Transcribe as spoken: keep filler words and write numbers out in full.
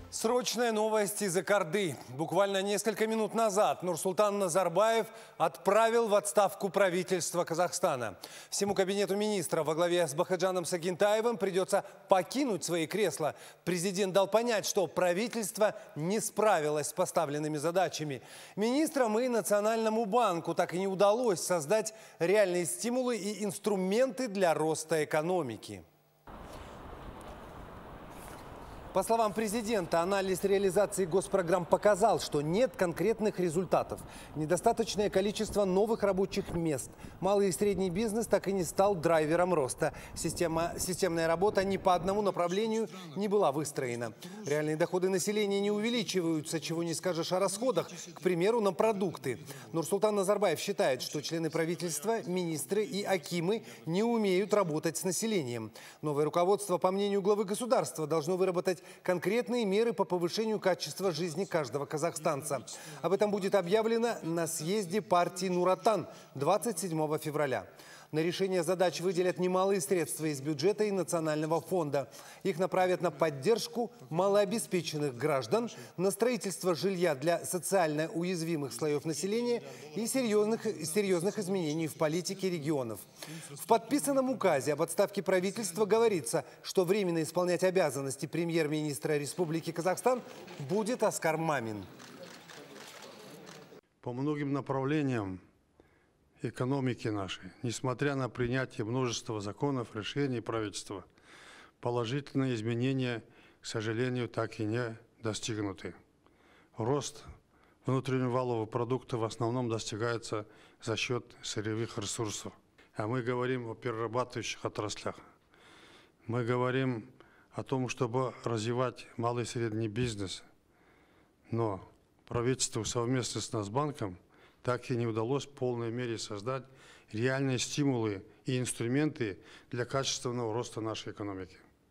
Срочная новость из Акарды. Буквально несколько минут назад Нурсултан Назарбаев отправил в отставку правительство Казахстана. Всему кабинету министров во главе с Бахаджаном Сагентаевым придется покинуть свои кресла. Президент дал понять, что правительство не справилось с поставленными задачами. Министрам и Национальному банку так и не удалось создать реальные стимулы и инструменты для роста экономики. По словам президента, анализ реализации госпрограмм показал, что нет конкретных результатов. Недостаточное количество новых рабочих мест. Малый и средний бизнес так и не стал драйвером роста. Система, системная работа ни по одному направлению не была выстроена. Реальные доходы населения не увеличиваются, чего не скажешь о расходах, к примеру, на продукты. Нурсултан Назарбаев считает, что члены правительства, министры и акимы не умеют работать с населением. Новое руководство, по мнению главы государства, должно выработать конкретные меры по повышению качества жизни каждого казахстанца. Об этом будет объявлено на съезде партии Нур Отан двадцать седьмого февраля. На решение задач выделят немалые средства из бюджета и национального фонда. Их направят на поддержку малообеспеченных граждан, на строительство жилья для социально уязвимых слоев населения и серьезных, серьезных изменений в политике регионов. В подписанном указе об отставке правительства говорится, что временно исполнять обязанности премьер-министра Республики Казахстан будет Аскар Мамин. По многим направлениям экономики нашей, несмотря на принятие множества законов, решений правительства, положительные изменения, к сожалению, так и не достигнуты. Рост внутреннего валового продукта в основном достигается за счет сырьевых ресурсов. А мы говорим о перерабатывающих отраслях. Мы говорим о том, чтобы развивать малый и средний бизнес. Но правительству совместно с Нацбанком так и не удалось в полной мере создать реальные стимулы и инструменты для качественного роста нашей экономики.